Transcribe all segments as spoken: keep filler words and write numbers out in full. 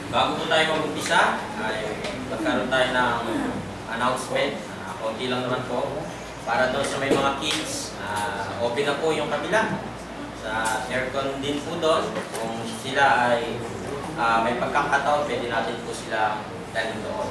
Bago po tayo mag-umpisa, ay magkaroon tayo ng announcement. Uh, konti lang naman po. Para doon sa may mga kids, uh, open na po yung kabila. Sa aircon din po doon. Kung sila ay uh, may pagkakataon, pwede natin po sila dalhin doon.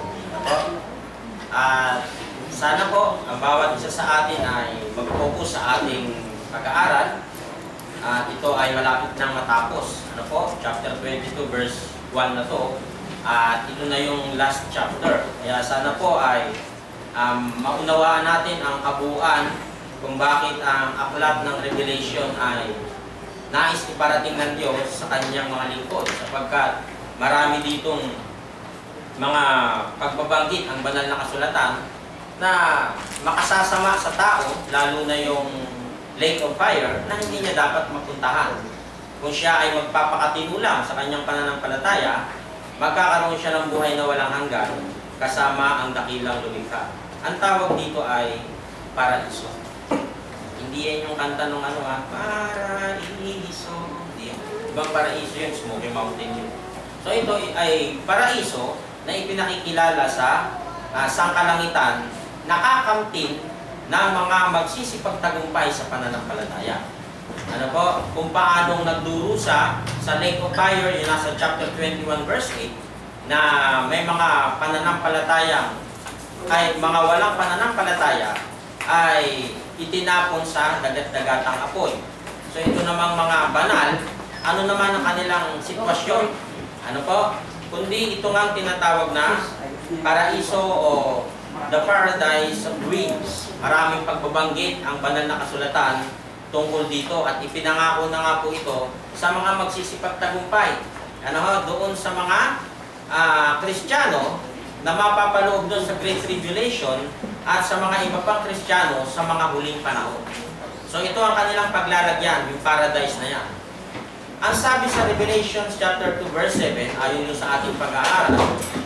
At uh, sana po, ang bawat isa sa atin ay mag-focus sa ating pag-aaral. At uh, ito ay malapit nang matapos. Ano po? Chapter twenty-two, verse one na to. At ito na yung last chapter. Kaya sana po ay um, maunawaan natin ang kabuuan kung bakit ang aklat ng Revelation ay nais iparating ng Diyos sa kanyang mga lingkod. Sapagkat marami ditong mga pagbabanggit ang banal na kasulatan na makasasama sa tao, lalo na yung lake of fire, na hindi niya dapat mapuntahan. Kung siya ay magpapakatino lang sa kanyang pananampalataya, magkakaroon siya ng buhay na walang hanggan kasama ang dakilang lumikha. Ang tawag dito ay paraiso. Hindi yan yung kanta ng ano ha, paraiso. Hindi yan. Ibang paraiso yun, Smoky Mountain yun. So ito ay paraiso na ipinakikilala sa uh, sangkalangitan, nakakamtin ng mga magsisipagtagumpay sa pananampalataya. Ano po, kung paanong nagdurusa sa lake of fire, yun nasa chapter twenty-one verse eight, na may mga pananampalatayang, kahit mga walang pananampalataya, ay itinapon sa dagat-dagatang apoy. So ito namang mga banal, ano naman ang kanilang sitwasyon? Ano po? Kundi ito nga tinatawag na paraiso o the paradise of dreams. Maraming pagbabanggit ang banal na kasulatan tungkol dito at ipinangako na nga po ito sa mga magsisipagtagumpay. Ano ho, doon sa mga uh, Kristiyano na mapapaloob doon sa Great Tribulation at sa mga iba pang Kristiyano sa mga huling panahon. So ito ang kanilang paglalagyan, yung paradise na yan. Ang sabi sa Revelation chapter two verse seven, ayon sa ating pag-aaral,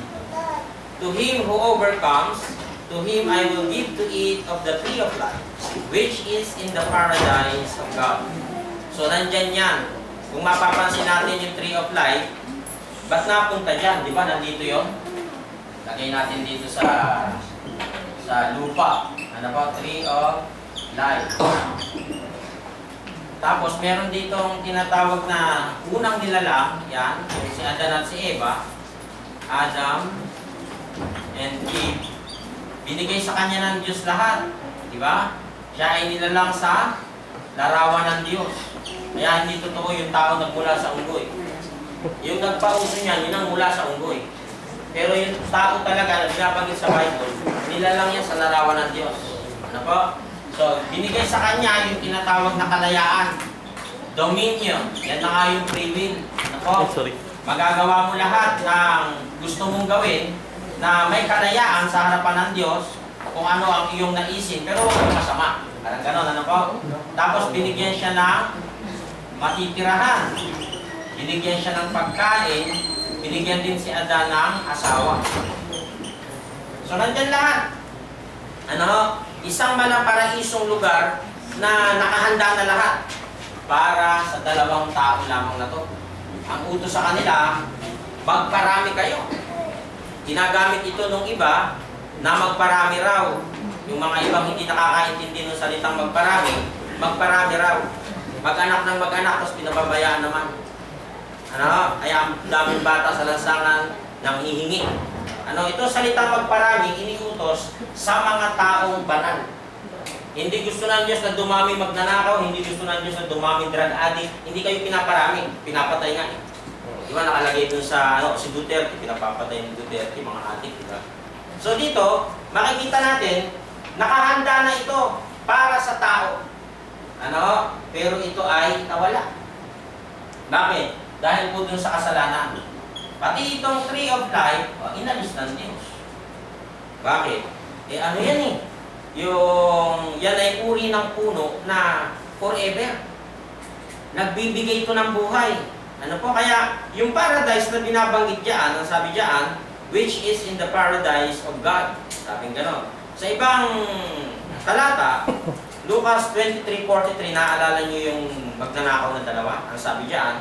to him who overcomes, to him I will give to eat of the tree of life, which is in the paradise of God. So, nandyan yan. Kung mapapansin natin yung tree of life, ba't napunta dyan? Di ba? Nandito yun. Lagay natin dito sa sa lupa. Ano ba? Tree of life. Tapos, meron ditong tinatawag na unang nilalang. Yan. Si Adan at si Eva. Adam and Eve. Binigay sa kanya ng Diyos lahat. Di ba? Siya ay nilalang sa larawan ng Diyos. Kaya hindi totoo yung tao nagmula sa unggoy. Yung nagpauso niya, yun ang mula sa unggoy. Pero yung tao talaga na binabanggit sa Bible, nilalang yan sa larawan ng Diyos. Ano po? So, binigay sa kanya yung tinatawag na kalayaan. Dominion. Yan na nga yung free will. Ano po? Sorry. Magagawa mo lahat ng gusto mong gawin na may kalayaan sa harapan ng Diyos kung ano ang iyong naisin, pero huwag kang masama. Parang gano'n, ano po? Tapos binigyan siya ng matitirahan. Binigyan siya ng pagkain. Binigyan din si Adan ng asawa. So, nandyan lahat. Ano? Isang malaparaisong lugar na nakahanda na lahat para sa dalawang tao lamang na to. Ang utos sa kanila, magparami kayo. Ginagamit ito nung iba na magparami raw. Yung mga ibang hindi nakakaintindi ng salitang magparami, magparami raw. Mag-anak ng mag-anak, tapos pinababayaan naman. Ano? Kaya ang daming bata sa lansangan nang hihingi. Ano? Ito salitang magparami, iniutos sa mga taong banal. Hindi gusto ng Diyos na dumami magnanakaw, hindi gusto ng Diyos na dumami drug addict, hindi kayo pinaparami, pinapatay nga eh. Di ba nakalagay dun sa ano, si Duterte, pinapapatay ni Duterte, mga adik, di ba? So dito, makikita natin, nakahanda na ito para sa tao. Ano? Pero ito ay nawala. Bakit? Dahil po dun sa kasalanan. Pati itong tree of life, oh, inalis ng Diyos. Bakit? Eh ano yan eh? Yung, yan ay uri ng puno na forever. Nagbibigay ito ng buhay. Ano po? Kaya, yung paradise na binabanggit dyan, ang sabi dyan, which is in the paradise of God. Sabing gano'n. Sa ibang talata, Lucas twenty-three forty-three, naaalala nyo yung magnanakaw na dalawa? Ang sabi dyan,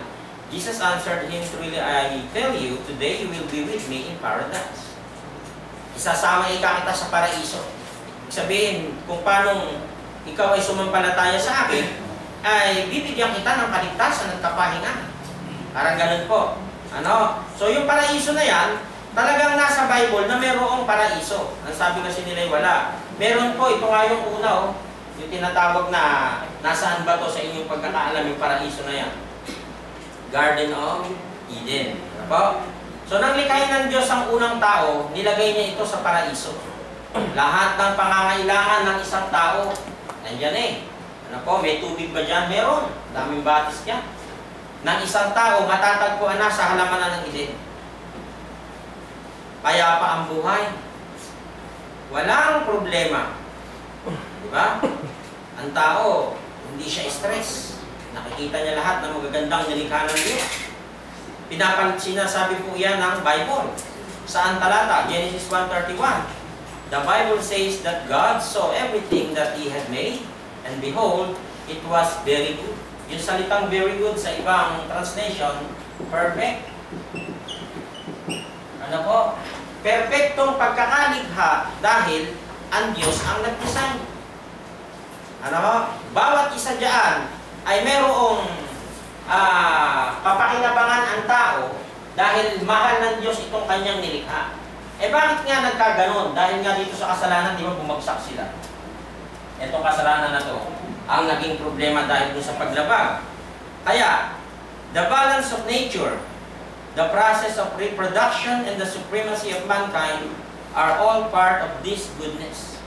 Jesus answered him, "Truly I tell you, today you will be with me in paradise." Isasama ika kita sa paraiso. Sabihin, kung paano ikaw ay sumampalataya sa akin, ay bibigyan kita ng kaligtasan at kapahingan. Parang ganun po. Ano? So yung paraiso na yan, talagang nasa Bible na mayroong paraiso. Ang sabi kasi nila ay wala. Meron po, ito nga yung una, oh, yung tinatawag na nasaan ba to sa inyong pagkakaalam yung paraiso na yan? Garden of Eden. Ano po? So nang likhain ng Diyos ang unang tao, nilagay niya ito sa paraiso. Lahat ng pangangailangan ng isang tao, nandiyan eh. Ano po, may tubig ba dyan? Meron. Daming batis dyan. Ng isang tao, matatagpuan na sa halamanan ng Eden. Payapa ang buhay. Walang problema. Diba? Ang tao, hindi siya stress. Nakikita niya lahat ng magagandang nilikha ng Diyos. Pinapan, sinasabi po yan ng Bible. Saan talata? Genesis one thirty-one. The Bible says that God saw everything that He had made, and behold, it was very good. Yung salitang very good sa ibang translation, perfect. Ano po? Perfectong pagkakalikha dahil ang Diyos ang nag-design. Ano po? Bawat isa dyan ay merong uh, papakinabangan ang tao dahil mahal ng Diyos itong kanyang nilikha. Eh bakit nga nagkaganon? Dahil nga dito sa kasalanan, di ba bumagsak sila? Itong kasalanan na to ang naging problema dahil doon sa paglabag. Kaya, the balance of nature, the process of reproduction, and the supremacy of mankind are all part of this goodness.